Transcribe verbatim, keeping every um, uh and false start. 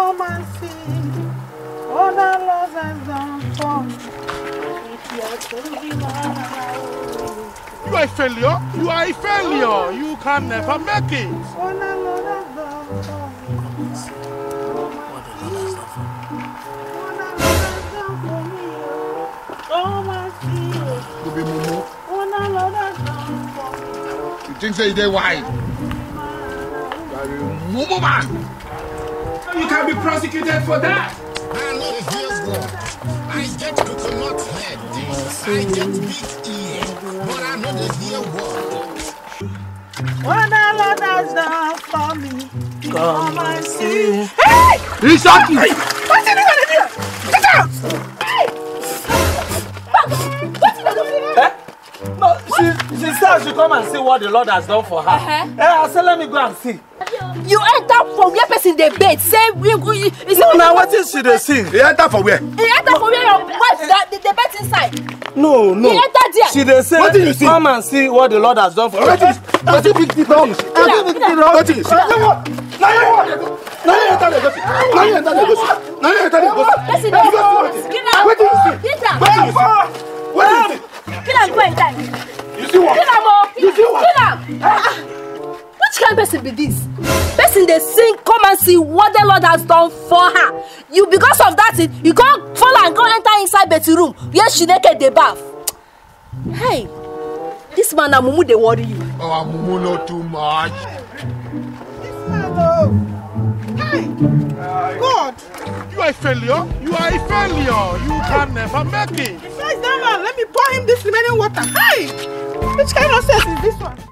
Come and see what the Lord has done for me. If you are to be mine, you are a failure. You are a failure. You can never make it. What the Lord has done for me. What the Lord has done for me. What the Lord has done for me. Come and see You be mumu. what the Lord has done for me. You think say they why? You are a mumu man. You can be prosecuted for that. I know the here's one. I get coconut head. I get big ear. But I know the here one. What the Lord has done for me. Come and see. Hey! Exactly. Hey! What's in the here? Get out! Hey! What's in the here? No, she, she said she come and see what the Lord has done for her. Uh-huh. Eh, I said, let me go and see. You enter from where person they bait. Say we we. No, now what is she they sing? You enter for where? You enter from where your wife that the, the bait inside. No, no. You enter there. She they say, What did you see? come and see what the Lord has done for her. What is what is big deal? What is big deal? What is now you what? Now you what? Now you enter the gossip. Now you enter the gossip. Now you enter the gossip. Person What they do you see? Get out. What do you see? Get out. What do you see? What do you see? Get out. Go inside. You see what? Get out, mo. You see what? Get out. Which kind of person be this? Person they sing, come and see what the Lord has done for her. You because of that, you can't follow and go enter inside bedroom where she naked the bath. Hey, this man and Mumu they worry you. Oh, mumu not too much. Hello. Hey! God! You are a failure. You are a failure. You can never make it. Besides that man, let me pour him this remaining water. Hey! Which kind of sense is this one?